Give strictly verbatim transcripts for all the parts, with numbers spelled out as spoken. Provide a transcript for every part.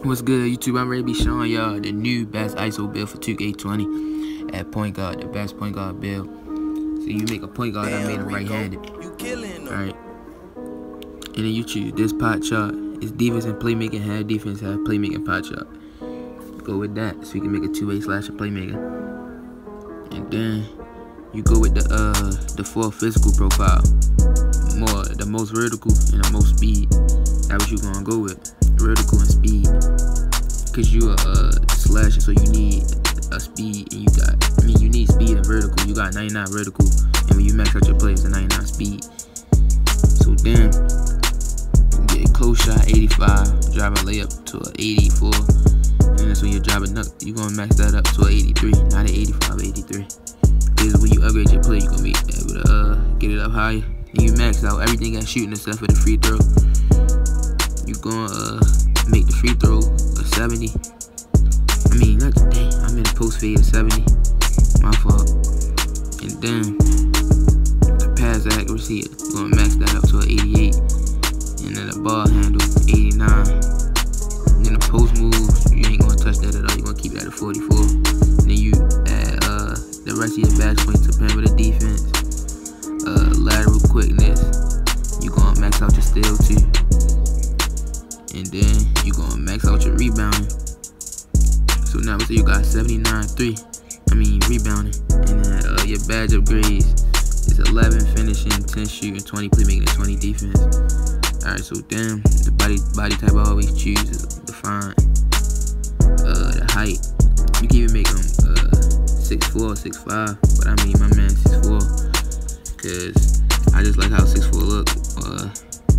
What's good, YouTube? I'm ready to be showing y'all the new best I S O build for two K twenty at point guard, the best point guard build. So you make a point guard that made him right-handed. Alright. And then you choose this pot chart. It's defense and playmaking, have defense, have playmaking pot chart. Go with that so you can make a two-way slash and playmaker. And then you go with the uh the four physical profile. More the most vertical and the most speed. That's what you gonna go with. Vertical and speed, cause you a uh, slasher, so you need a speed, and you got, I mean, you need speed and vertical. You got ninety-nine vertical, and when you max out your plays, a ninety-nine speed. So then, you get a close shot eighty-five, drive a layup to an eighty-four, and that's when you're driving up. You gonna max that up to an eighty-three, not an eighty-five, eighty-three. Cause when you upgrade your play, you gonna be able to uh, get it up higher. And you max out everything at shooting except for the free throw. You gonna uh, make the free throw a seventy. I mean, not dang, I'm in a post fade of seventy. My fault. And then the pass accuracy, you're gonna max that up to an eighty-eight. And then the ball handle, eighty-nine. And then the post move, you ain't gonna touch that at all. You're gonna keep that at forty-four. And then you add uh, the rest of your badge points to pin with the defense, uh, lateral quickness. You gonna max out your steal too. And then you gonna max out your rebounding. So now you got seventy-nine three. I mean rebounding. And then uh, your badge upgrades is eleven finishing, ten shooting, twenty playmaking, and twenty defense. Alright, so then the body body type I always choose is defined. Uh, the height. You can even make them uh, six four, six five, but I mean my man six four. Cause I just like how six four look. Uh,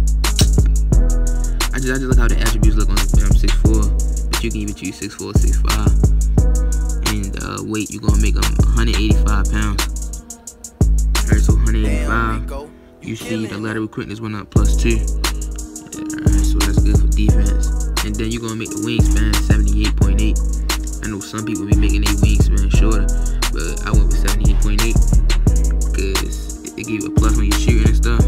I just, I just like how the attributes look on when I'm six four, but you can even choose six four, six five. And uh, weight, you're gonna make them one eighty-five pounds. Alright, so one eighty-five. You see the lateral quickness went up plus two. Alright, so that's good for defense. And then you're gonna make the wingspan seventy-eight point eight. I know some people be making their wingspan shorter, but I went with seventy-eight point eight because it, it gives you a plus when you're shooting and stuff.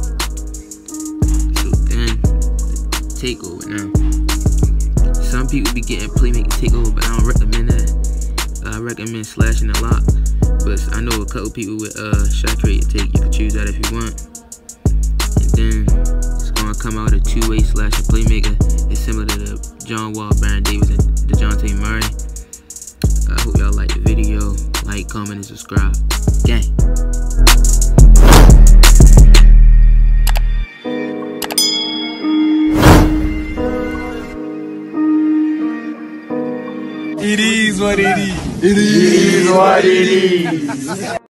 Takeover now. Some people be getting playmaking takeover, but I don't recommend that. I recommend slashing a lot. But I know a couple people with uh shot create take. You can choose that if you want. And then it's gonna come out a two-way slash and playmaker. It's similar to the John Wall, Baron Davis, and DeJounte Murray. I hope y'all like the video. Like, comment, and subscribe. Gang. It is what it is. It is what it is.